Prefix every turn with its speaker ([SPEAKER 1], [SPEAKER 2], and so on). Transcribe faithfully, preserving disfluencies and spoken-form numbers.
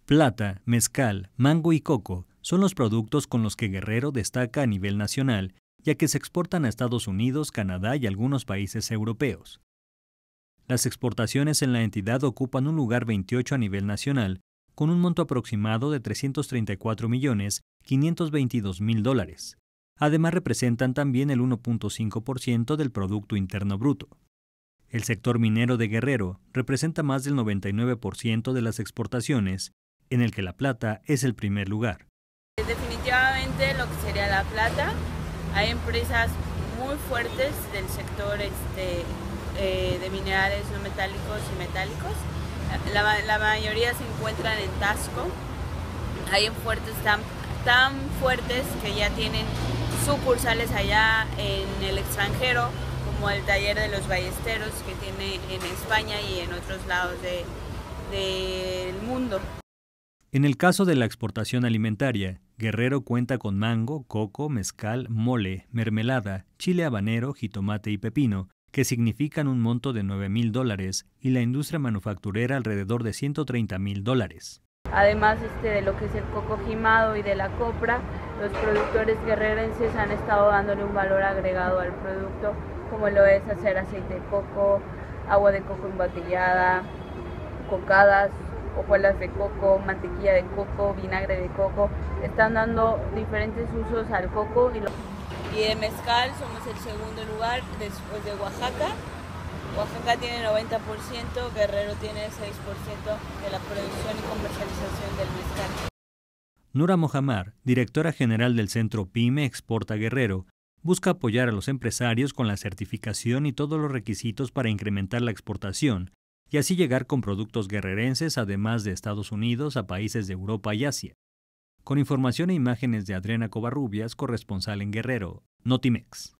[SPEAKER 1] Plata, mezcal, mango y coco son los productos con los que Guerrero destaca a nivel nacional, ya que se exportan a Estados Unidos, Canadá y algunos países europeos. Las exportaciones en la entidad ocupan un lugar veintiocho a nivel nacional, con un monto aproximado de trescientos treinta y cuatro millones quinientos veintidós mil dólares. Además, representan también el uno punto cinco por ciento del Producto Interno Bruto. El sector minero de Guerrero representa más del noventa y nueve por ciento de las exportaciones, en el que la plata es el primer lugar.
[SPEAKER 2] Definitivamente lo que sería la plata, hay empresas muy fuertes del sector este, eh, de minerales no metálicos y metálicos. La, la mayoría se encuentran en Taxco, hay fuertes tan, tan fuertes que ya tienen sucursales allá en el extranjero, como el taller de los ballesteros que tiene en España y en otros lados de, del mundo.
[SPEAKER 1] En el caso de la exportación alimentaria, Guerrero cuenta con mango, coco, mezcal, mole, mermelada, chile habanero, jitomate y pepino, que significan un monto de nueve mil dólares, y la industria manufacturera alrededor de ciento treinta mil dólares.
[SPEAKER 2] Además este, de lo que es el coco jimado y de la copra, los productores guerrerenses han estado dándole un valor agregado al producto, como lo es hacer aceite de coco, agua de coco embotellada, cocadas, hojuelas de coco, mantequilla de coco, vinagre de coco. Están dando diferentes usos al coco. Y, lo... y de mezcal somos el segundo lugar después de Oaxaca. Oaxaca tiene noventa por ciento, Guerrero tiene seis por ciento de la producción y comercialización del mezcal.
[SPEAKER 1] Nura Mohammad, directora general del Centro PYME Exporta Guerrero, busca apoyar a los empresarios con la certificación y todos los requisitos para incrementar la exportación, y así llegar con productos guerrerenses además de Estados Unidos a países de Europa y Asia. Con información e imágenes de Adriana Covarrubias, corresponsal en Guerrero, Notimex.